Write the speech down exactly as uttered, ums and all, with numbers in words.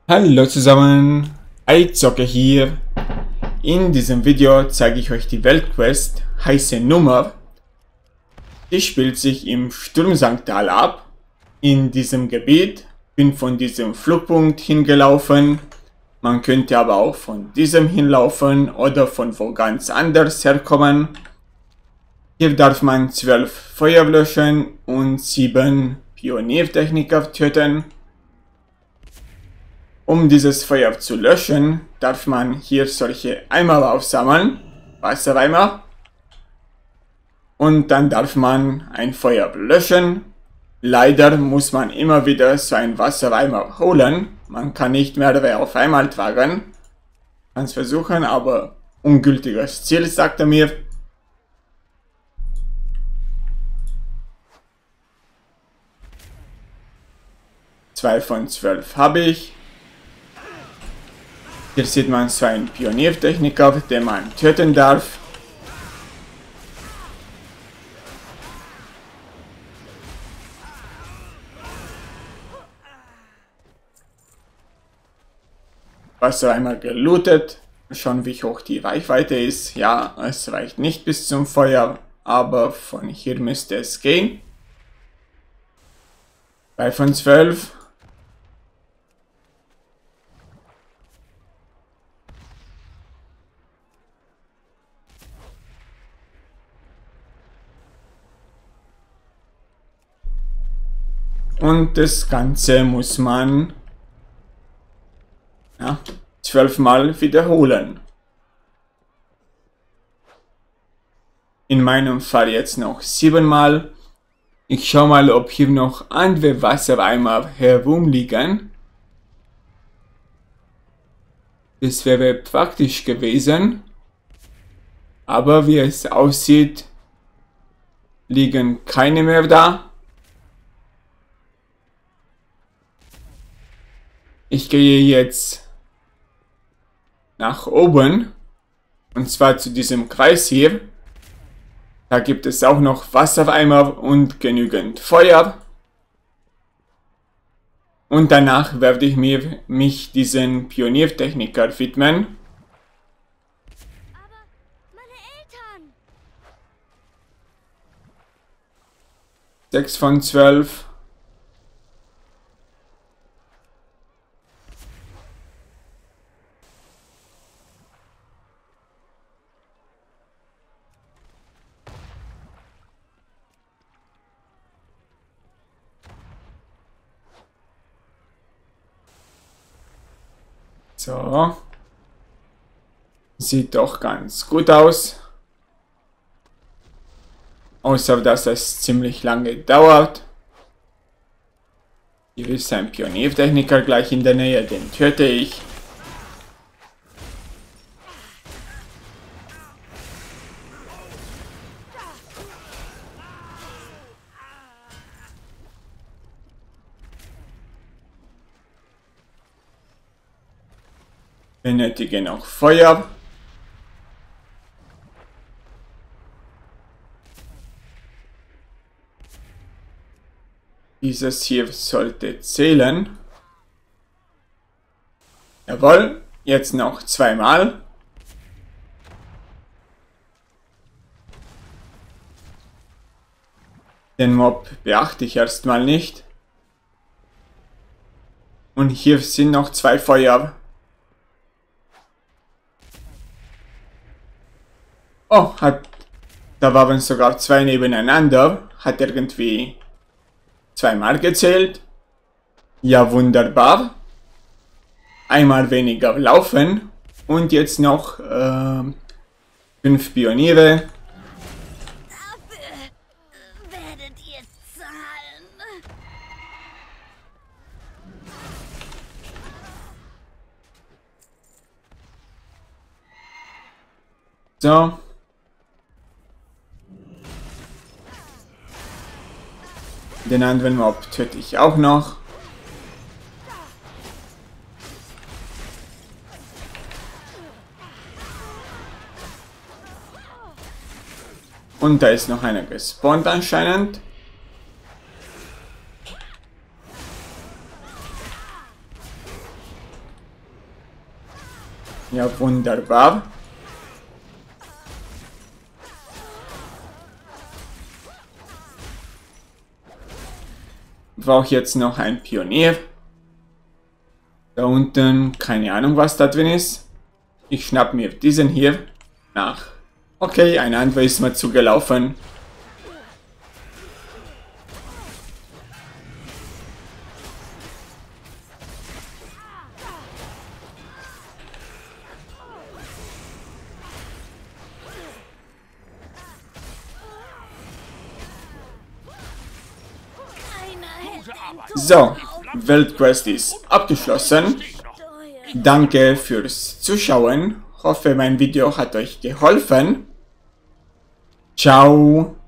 Hallo zusammen, iZocker hier. In diesem Video zeige ich euch die Weltquest Heiße Nummer. Die spielt sich im Sturmsanktal ab. In diesem Gebiet bin von diesem Flugpunkt hingelaufen. Man könnte aber auch von diesem hinlaufen oder von wo ganz anders herkommen. Hier darf man zwölf Feuer löschen und sieben Pioniertechniker töten. Um dieses Feuer zu löschen, darf man hier solche Eimer aufsammeln, Wassereimer. Und dann darf man ein Feuer löschen. Leider muss man immer wieder so einen Wassereimer holen. Man kann nicht mehrere auf einmal tragen. Kann es versuchen, aber ungültiges Ziel, sagt er mir. Zwei von zwölf habe ich. Hier sieht man so einen Pioniertechniker, den man töten darf. Wasser einmal gelootet. Schauen, wie hoch die Reichweite ist. Ja, es reicht nicht bis zum Feuer, aber von hier müsste es gehen. Zwei von zwölf. Und das Ganze muss man ja, zwölfmal wiederholen. In meinem Fall jetzt noch siebenmal. Ich schaue mal, ob hier noch andere Wassereimer herumliegen. Das wäre praktisch gewesen. Aber wie es aussieht, liegen keine mehr da. Ich gehe jetzt nach oben, und zwar zu diesem Kreis hier. Da gibt es auch noch Wassereimer und genügend Feuer. Und danach werde ich mir mich diesen Pioniertechniker widmen. Aber meine Eltern. sechs von zwölf. So. Sieht doch ganz gut aus. Außer dass es ziemlich lange dauert. Hier ist ein Pioniertechniker gleich in der Nähe, den töte ich. Benötige noch Feuer. Dieses hier sollte zählen. Jawohl, jetzt noch zweimal. Den Mob beachte ich erstmal nicht. Und hier sind noch zwei Feuer. Oh, hat, da waren sogar zwei nebeneinander. Hat irgendwie zweimal gezählt. Ja, wunderbar. Einmal weniger laufen. Und jetzt noch äh, fünf Pioniere. Dafür werdet ihr zahlen. So. Den anderen Mob töte ich auch noch. Und da ist noch einer gespawnt anscheinend. Ja, wunderbar. Brauche jetzt noch ein Pionier. Da unten, keine Ahnung, was da drin ist. Ich schnapp mir diesen hier nach. Okay, ein anderer ist mir zugelaufen. So, Weltquest ist abgeschlossen. Danke fürs Zuschauen. Hoffe, mein Video hat euch geholfen. Ciao.